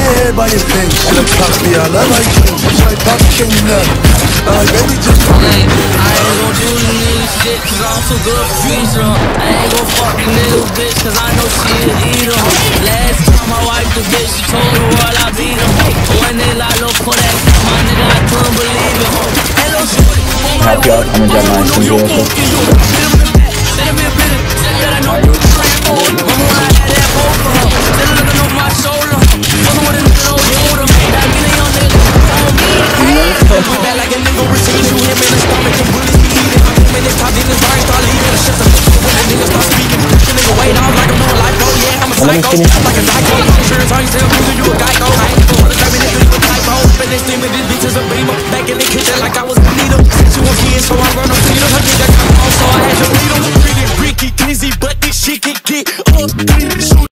everybody thinks to the top, yeah, I love like you. Like Pop King now. Baby, just I ain't gon' do the nigga shit, cause I'm so good for future. I ain't gon' fuck the little bitch, cause I know she a eater. Last time I wiped the bitch, she told the world I beat her. When they lie low for that, my nigga, I couldn't believe it. Hello, shorty, on my way. I'm gonna get my single. Back in the kitchen like I was Bonito. She was here, so I run up to her. Her nigga got off, so I had to read him. Ricky, Kizzy, but this shit can get up.